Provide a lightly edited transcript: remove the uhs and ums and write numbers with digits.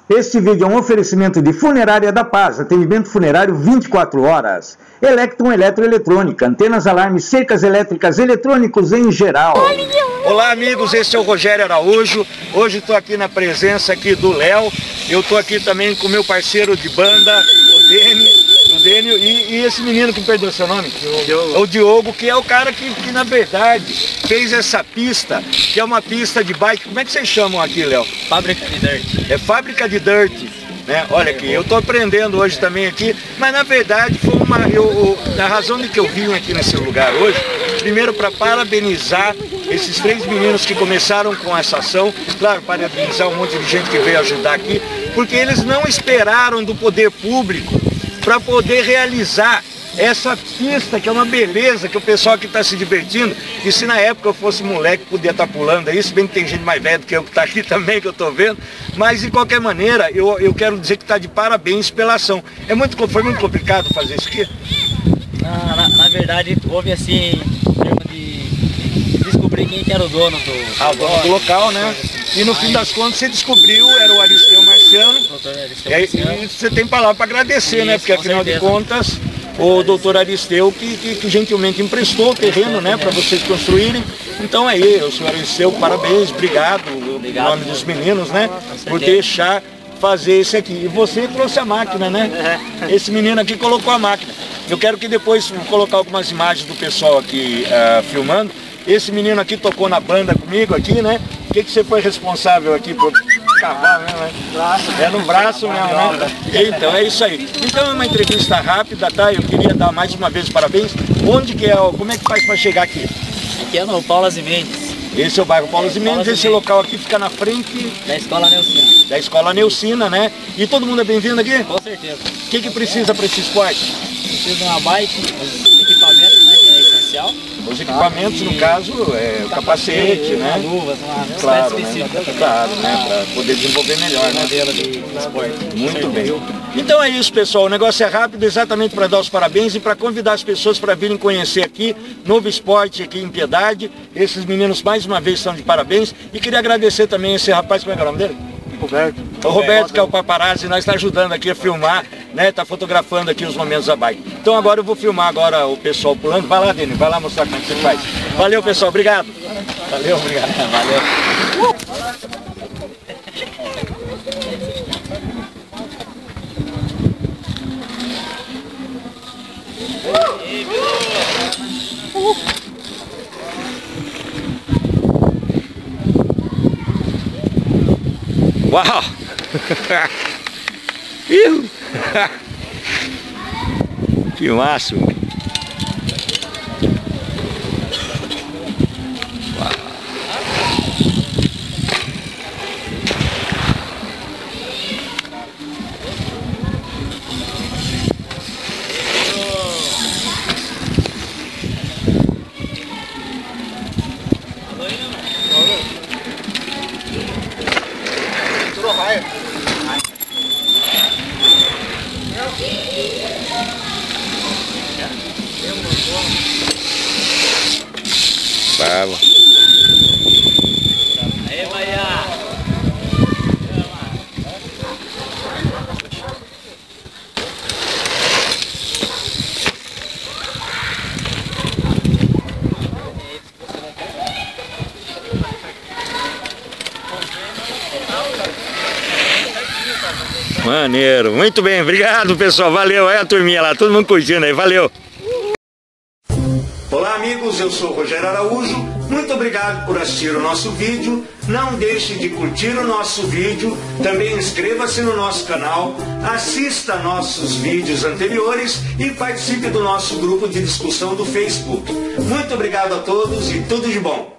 Este vídeo é um oferecimento de Funerária da Paz, atendimento funerário 24 horas. Electron Eletroeletrônica, antenas, alarmes, cercas elétricas, eletrônicos em geral. Olá amigos, esse é o Rogério Araújo. Hoje estou aqui na presença aqui do Léo. Eu estou aqui também com meu parceiro de banda, o Dênio, e esse menino que perdeu seu nome? O Diogo, que é o cara que na verdade fez essa pista, que é uma pista de bike. Como é que vocês chamam aqui, Léo? Fábrica de Dirt. É Fábrica de Dirt, né? Olha aqui, eu estou aprendendo hoje também aqui, mas na verdade foi a razão de que eu vim aqui nesse lugar hoje, primeiro para parabenizar esses 3 meninos que começaram com essa ação, claro, parabenizar um monte de gente que veio ajudar aqui, porque eles não esperaram do poder público para poder realizar essa pista, que é uma beleza, que o pessoal aqui está se divertindo, que se na época eu fosse moleque podia estar pulando aí, se bem que tem gente mais velha do que eu que está aqui também, que eu estou vendo, mas de qualquer maneira, eu quero dizer que está de parabéns pela ação. Foi muito complicado fazer isso aqui? Na verdade, houve assim, de descobrir quem que era o dono do local, né? E no fim das contas você descobriu, era o Aristeu Marciano, e você tem palavra para agradecer, né? Porque afinal de contas, o doutor Aristeu que gentilmente emprestou o terreno, né, para vocês construírem. Então aí, o senhor Aristeu, parabéns, obrigado em nome dos meninos, né, por deixar fazer isso aqui. E você trouxe a máquina, né? Esse menino aqui colocou a máquina. Eu quero que depois colocar algumas imagens do pessoal aqui filmando. Esse menino aqui tocou na banda comigo aqui, né? O que você foi responsável aqui por cavar mesmo, né? É no braço mesmo, né? Então é isso aí. Então é uma entrevista rápida, tá? Eu queria dar mais uma vez parabéns. Onde que é? Como é que faz para chegar aqui? Aqui é no Paulo Zimenez. Esse é o bairro Paulo Zimenez. Esse local aqui fica na frente da Escola Neucina. Da Escola Neucina, né? E todo mundo é bem-vindo aqui? Com certeza. O que precisa para esse esporte? Precisa de uma bike, os equipamentos, né, que é essencial. Os equipamentos, no caso, é o capacete, né? Luvas, claro, né? Claro, né? Para poder desenvolver melhor, né? Modelo de esporte. Muito bem. Então é isso, pessoal. O negócio é rápido, exatamente para dar os parabéns e para convidar as pessoas para virem conhecer aqui, Novo Esporte aqui em Piedade. Esses meninos mais uma vez estão de parabéns. E queria agradecer também esse rapaz, como é que é o nome dele? Roberto. O Roberto, que é o paparazzi, nós está ajudando aqui a filmar, né? Está fotografando aqui os momentos da bike. Então agora eu vou filmar agora o pessoal pulando. Vai lá, Deni, vai lá mostrar como é que você faz. Valeu, pessoal, obrigado. Valeu, obrigado. Valeu. Uau! Que massa! Fala. Aí, Maia. Maneiro, muito bem, obrigado pessoal, valeu, olha a turminha lá, todo mundo curtindo aí, valeu. Olá amigos, eu sou o Rogério Araújo, muito obrigado por assistir o nosso vídeo, não deixe de curtir o nosso vídeo, também inscreva-se no nosso canal, assista nossos vídeos anteriores e participe do nosso grupo de discussão do Facebook. Muito obrigado a todos e tudo de bom.